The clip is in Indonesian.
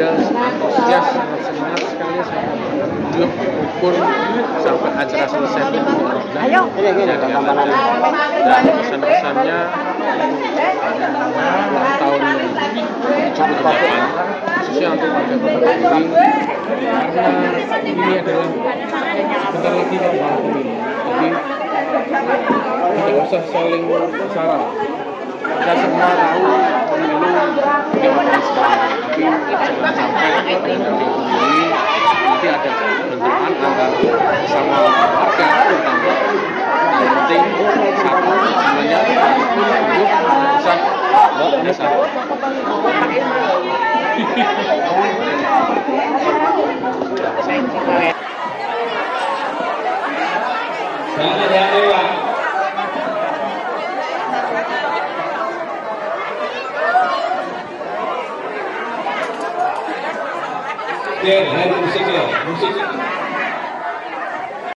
warga antusias, sangat semangat sekali sampai ukur sampai acara selesai. Ayo. Dan pesan-pesannya ulang tahun ke-78 khususnya untuk warga Kota Kediri, karena ini adalah sebentar lagi mau pemilu, jadi tidak usah saling sarang. Kita semua tahu pemilu demokrasi, tapi jangan sampai dari Kediri nanti ada bentrokan antara sama warga terutama. Yang penting satu semuanya hidup usah ada satu. Jangan yang lewat. Biar hari musik.